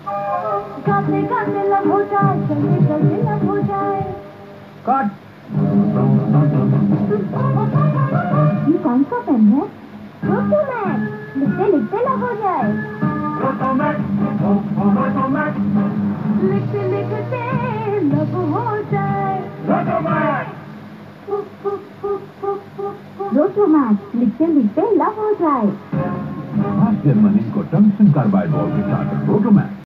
गाते गाते लब हो जाए, चलते चलते लब हो जाए। कट। ये कौन सा पेन है? रोटोमैक्स, लिखते लिखते लब हो जाए। लिखते लिखते लब हो जाए। रोटोमैक्स, लिखते लिखते लब हो जाए। जर्मनी को टंगस्टन कार्बाइड बॉल के साथ रोटोमैक्स।